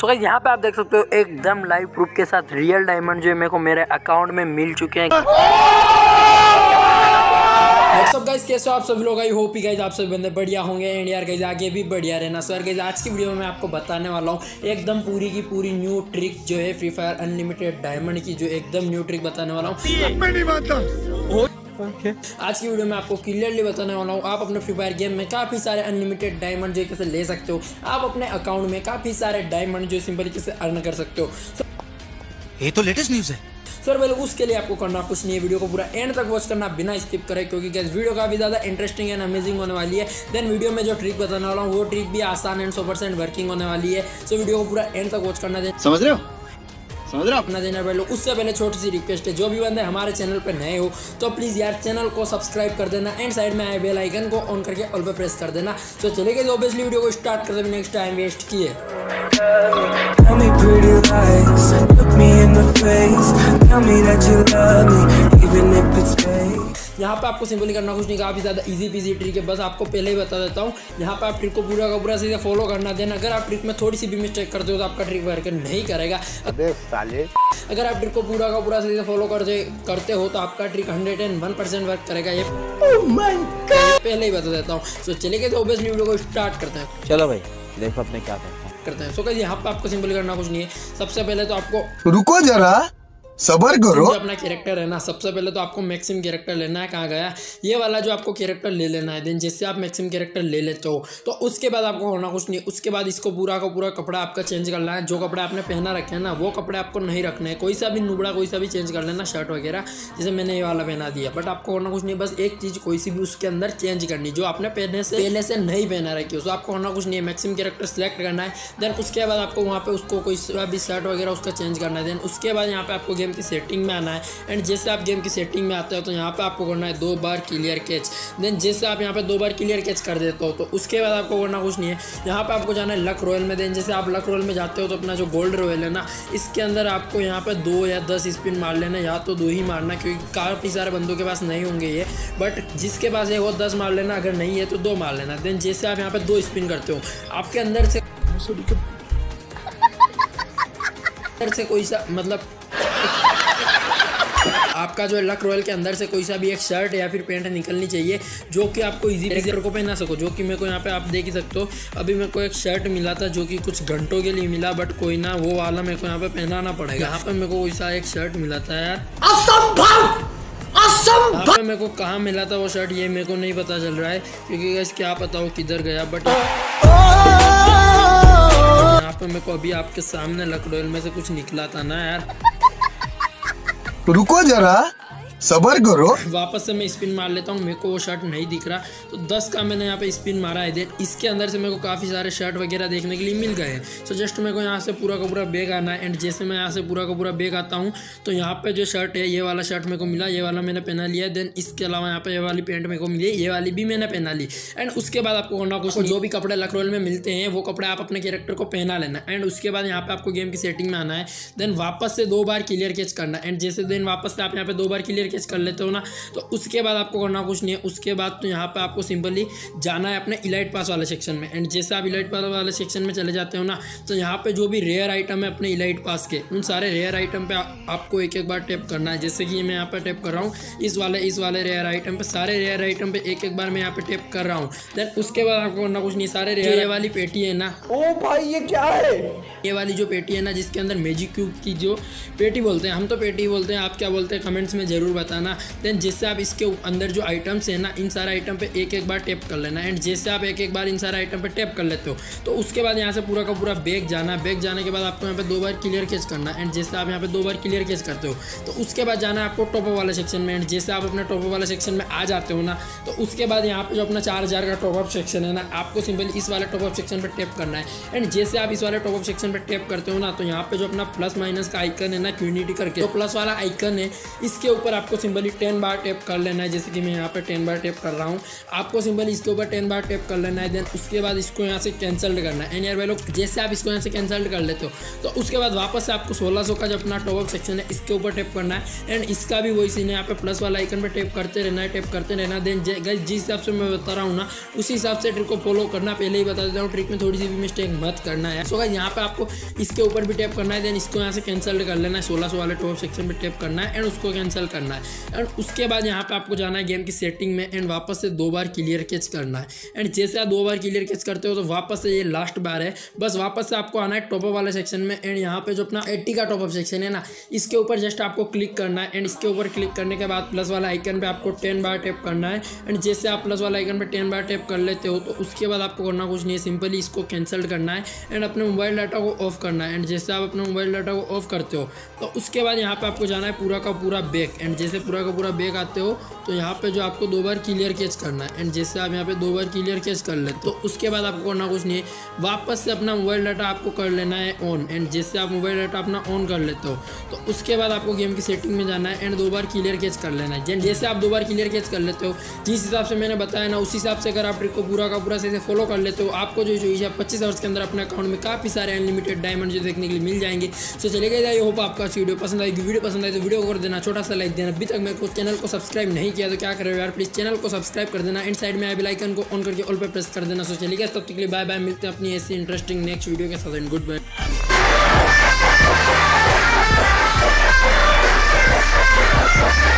So guys यहाँ पे आप देख सकते हो एकदम लाइव प्रूफ के साथ रियल डायमंड जो मेरे को मेरे अकाउंट में मिल चुके हैं। व्हाट्सअप गाइस, कैसे हो आप सभी लोग? आई होप गाइस आप सभी बंदे बढ़िया होंगे एंड यार गाइस आगे भी बढ़िया रहना। सो यार गाइस आज की वीडियो में मैं आपको बताने वाला हूँ एकदम पूरी की पूरी न्यू ट्रिक जो है फ्री फायर अनलिमिटेड डायमंड की, जो एकदम न्यू ट्रिक बताने वाला हूँ। मैं नहीं मानता। आज की वीडियो में आपको क्लियरली बताने वाला हूँ आप अपने फ्री फायर गेम में काफ़ी सारे अनलिमिटेड डायमंड जो कैसे ले सकते हो, आप अपने अकाउंट में काफ़ी सारे डायमंड जो सिंपल कैसे अर्न कर सकते हो। ये तो लेटेस्ट न्यूज़ है सर। पहले उसके लिए आपको करना कुछ नहीं है, वीडियो को पूरा एंड तक वॉच करना बिना स्किप करें, क्योंकि गाइस वीडियो काफ़ी ज़्यादा इंटरेस्टिंग एंड अमेजिंग होने वाली है। देन वीडियो में जो ट्रिक बताने वाला हूँ वो ट्रिक भी आसान एंड 100% वर्किंग होने वाली है। सो वीडियो को पूरा एंड तक वॉच करना दें, समझ रहे हो अपना देना पहले। उससे पहले छोटी सी रिक्वेस्ट है, जो भी बंदे हमारे चैनल पर नए हो तो प्लीज़ यार चैनल को सब्सक्राइब कर देना एंड साइड में आए बेल आइकन को ऑन करके ऑल पे प्रेस कर देना। तो चलेगा तो ऑब्वियसली वीडियो को स्टार्ट करते हैं, नेक्स्ट टाइम वेस्ट किए। Tell me pretty lies, look me in the face, tell me that you love me, even if it's fake। यहाँ पे आपको सिंपली करना कुछ नहीं, काफ़ी ज़्यादा इजी पीजी ट्रिक है, बस आपको पहले ही बता देता हूँ। यहाँ पे आप ट्रिक को पूरा का पूरा सीधे फॉलो करना देना। अगर आप ट्रिक में थोड़ी सी भी मिस्टेक करते हो तो आपका ट्रिक वर्क नहीं करेगा। अगर आप ट्रिक को पूरा का पूरा सीधे फॉलो करते हो तो आपका ट्रिक 101% वर्क करेगा। ये पहले ही बता देता हूँ। तो चलिए तो ऑब्वियसली वीडियो को स्टार्ट करते हैं। चलो भाई देखो अपने क्या करते हैं। सो गाइस यहाँ पे आपको सिंपली करना कुछ नहीं है। सबसे पहले तो आपको रुको जरा सबर करो। जो अपना कैरेक्टर है ना, सबसे पहले तो आपको मैक्सिम कैरेक्टर लेना है। कहाँ गया ये वाला जो आपको कैरेक्टर ले लेना है। देन जैसे आप मैक्सिम कैरेक्टर ले लेते हो तो उसके बाद आपको होना कुछ नहीं। उसके बाद इसको पूरा का पूरा कपड़ा आपका चेंज करना है। जो कपड़े आपने पहना रखे हैं ना वो कपड़े आपको नहीं रखने हैं। कोई सा भी नुबड़ा कोई सा भी चेंज कर लेना, शर्ट वगैरह। जैसे मैंने ये वाला पहना दिया, बट आपको होना कुछ नहीं, बस एक चीज़ कोई सी भी उसके अंदर चेंज करनी जो आपने पहले से नहीं पहना रखी हो। तो आपको होना कुछ नहीं है, मैक्सिम कैरेक्टर सेलेक्ट करना है। देन उसके बाद आपको वहाँ पे उसको कोई सा भी शर्ट वगैरह उसका चेंज करना है। देन उसके बाद यहाँ पे आपको गेम की सेटिंग में आना है। एंड जैसे आप गेम की सेटिंग में आते हो तो यहाँ पे आपको करना है 2 बार क्लियर कैच। देन जैसे आप यहाँ पे 2 बार क्लियर कैच कर देते हो तो उसके बाद आपको करना कुछ नहीं है, यहाँ पे आपको जाना है लक रॉयल में। देन जैसे आप लक रॉयल में जाते हो तो अपना जो गोल्ड रॉयल है ना, इसके अंदर आपको यहाँ पे 2 या 10 स्पिन मार लेना, या तो 2 ही मारना, क्योंकि काफ़ी सारे बंदों के पास नहीं होंगे ये। बट जिसके पास है वो 10 मार लेना, अगर नहीं है तो 2 मार लेना। देन जैसे आप यहाँ पे 2 स्पिन करते हो, आपके अंदर से कोई सा मतलब आपका जो लक रॉयल के अंदर से कोई सा भी एक शर्ट या फिर पैंट निकलनी चाहिए जो कि आपको इजी को पहना सको। जो कि मेरे को यहाँ पे आप देख ही सकते हो, अभी मेरे को एक शर्ट मिला था जो कि कुछ घंटों के लिए मिला, बट कोई ना, वो वाला मेरे को यहाँ पे पहनाना पड़ेगा। यहाँ पे मेरे को कोई सा एक शर्ट मिला था यार, मेरे को कहाँ मिला था वो शर्ट ये मेरे को नहीं पता चल रहा है, क्योंकि गाइस क्या पता हो किधर गया। बट यहाँ पे मेरे को अभी आपके सामने लक रॉयल में से कुछ निकला था ना यार। रुको जरा सबर करो। वापस से मैं स्पिन मार लेता हूँ, मेरे को वो शर्ट नहीं दिख रहा, तो 10 का मैंने यहाँ पे स्पिन मारा है। देन इसके अंदर से मेरे को काफ़ी सारे शर्ट वगैरह देखने के लिए मिल गए हैं। सो जस्ट मेरे को यहाँ से पूरा का पूरा बैग आना है। एंड जैसे मैं यहाँ से पूरा का पूरा बैग आता हूँ तो यहाँ पे जो शर्ट है, ये वाला शर्ट मेरे को मिला, ये वाला मैंने पहना लिया। देन इसके अलावा यहाँ पे ये वाली पैंट मेरे को मिली, ये वाली भी मैंने पहना ली। एंड उसके बाद आपको करना कुछ, जो भी कपड़े लक रॉयल में मिलते हैं वो कपड़े आप अपने कैरेक्टर को पहना लेना। एंड उसके बाद यहाँ पे आपको गेम की सेटिंग में आना है। देन वापस से 2 बार क्लियर कैच करना। एंड जैसे देन वापस से आप यहाँ पे 2 बार क्लियर कैच कर लेते हो ना, तो उसके बाद आपको करना कुछ नहीं है। उसके बाद तो यहाँ पे आपको सिंपली जाना है अपने इलाइट पास वाले सेक्शन में। एंड जैसे आप इलाइट पास वाले सेक्शन में चले जाते हो ना, तो यहाँ पे जो भी रेयर आइटम है अपने इलाइट पास के, उन सारे रेयर आइटम पे आपको एक बार टैप करना है। जैसे कि मैं यहाँ पे टैप कर रहा हूँ इस वाले रेयर आइटम पे, सारे रेयर आइटम पे एक बार मैं यहाँ पे टैप कर रहा हूँ। देन उसके बाद आपको करना कुछ नहीं, सारे रेयर, ये वाली पेटी है ना, ओ भाई ये क्या है, ये वाली जो पेटी है ना जिसके अंदर मैजिक क्यूब की जो पेटी बोलते हैं, हम तो पेटी बोलते हैं, आप क्या बोलते हैं कमेंट्स में जरूर बताना। देन जैसे आप इसके अंदर जो आइटम्स है ना, इन सारे आइटम पे एक बार टैप कर लेना। एंड जैसे आप एक बार इन सारे आइटम पे टैप कर लेते हो तो उसके बाद यहाँ से पूरा का पूरा बैग जाना। बैग जाने के बाद आपको यहाँ पे 2 बार क्लियर कैच करना। एंड जैसे आप यहाँ पे 2 बार क्लियर कैच करते हो तो उसके बाद जाना है आपको टॉप अप वाले सेक्शन में। एंड जैसे आप अपने टॉप अप वाले सेक्शन में आ जाते हो ना, तो उसके बाद यहाँ पे जो अपना 4000 का टॉप अप सेक्शन है ना, आपको सिंपली इस वाले टॉप अप सेक्शन पर टैप करना है। एंड जैसे आप इस वाले टॉप अप सेक्शन पर टैप करते हो ना, तो यहाँ पे जो अपना प्लस माइनस का आइकन है ना, क्यूनिटी करके, तो प्लस वाला आइकन है, इसके ऊपर आपको आपको सिंपली 10 बार टैप कर लेना है। जैसे कि मैं यहाँ पे 10 बार टैप कर रहा हूँ, आपको सिंपली इसके ऊपर 10 बार टैप कर लेना है। देन उसके बाद इसको यहाँ से कैंसल करना है। एंड यार भाई लोग, जैसे आप इसको यहाँ से कैंसल कर लेते हो तो उसके बाद वापस से आपको 1600 का जो अपना टॉप अप सेक्शन है इसके ऊपर टैप करना है। एंड इसका भी वही सीन है, यहाँ पे प्लस वाला आइकन पे टैप करते रहना है, टैप करते रहना। देन गाइस जिस हिसाब से मैं बता रहा हूँ ना, उसी हिसाब से ट्रिक को फॉलो करना। पहले ही बता देता हूँ, ट्रिक में थोड़ी सी भी मिस्टेक मत करना है। सो गाइस यहाँ पे आपको इसके ऊपर भी टैप करना है। देन इसको यहाँ से कैंसिल कर लेना है, 1600 वाले टॉप सेक्शन पे टैप करना है एंड उसको कैंसिल करना है। एंड उसके बाद यहाँ पे आपको जाना है गेम की सेटिंग में एंड वापस से 2 बार क्लियर कैच करना है। एंड जैसे आप 2 बार क्लियर कैच करते हो तो वापस से ये लास्ट बार है, बस वापस से आपको आना है टॉपअप वाले सेक्शन में। एंड यहाँ पे जो अपना 80 का टॉपअप सेक्शन है ना, इसके ऊपर जस्ट आपको क्लिक करना है। एंड इसके ऊपर क्लिक करने के बाद प्लस वाला आइकन पे आपको 10 बार टैप करना है। एंड जैसे आप प्लस वाला आइकन पे 10 बार टैप कर लेते हो तो उसके बाद आपको करना कुछ नहीं है, सिंपली इसको कैंसिल करना है एंड अपने मोबाइल डाटा को ऑफ करना है। एंड जैसे आप अपने मोबाइल डाटा को ऑफ करते हो तो उसके बाद यहाँ पे आपको जाना है पूरा का पूरा बैक। एंड जैसे पूरा का पूरा बैक आते हो तो यहाँ पे जो आपको 2 बार क्लियर कैच करना है। एंड जैसे आप यहाँ पे 2 बार क्लियर कैच कर लेते तो उसके बाद आपको करना कुछ नहीं है, वापस से अपना मोबाइल डाटा आपको कर लेना है ऑन। एंड जैसे आप मोबाइल डाटा अपना ऑन कर लेते हो तो उसके बाद आपको गेम की सेटिंग में जाना है एंड 2 बार क्लियर कैच कर लेना है। जैसे आप 2 बार क्लियर कैच कर लेते हो, जिस हिसाब से मैंने बताया ना, उस हिसाब से अगर आप ट्रिक को पूरा का पूरा से फॉलो कर लेते हो, आपको जो चाहिए 25 आवर्स के अंदर अपने अकाउंट में काफ़ी सारे अनलिमिटेड डायमंड जो देखने के लिए मिल जाएंगे। सो चलेगा, आई होप आपका वीडियो पसंद आएगी। वीडियो पसंद आए तो वीडियो को कर देना छोटा सा लाइक देना। अभी तक मेरे को चैनल को सब्सक्राइब नहीं किया तो क्या कर रहे हो यार, प्लीज़ चैनल को सब्सक्राइब कर देना। एंड साइड में आई बेल आइकन को ऑन करके ऑल पे प्रेस कर देना। सो चलिए तब तक के लिए बाय बाय, मिलते हैं अपनी ऐसी इंटरेस्टिंग नेक्स्ट वीडियो के साथ। And good bye.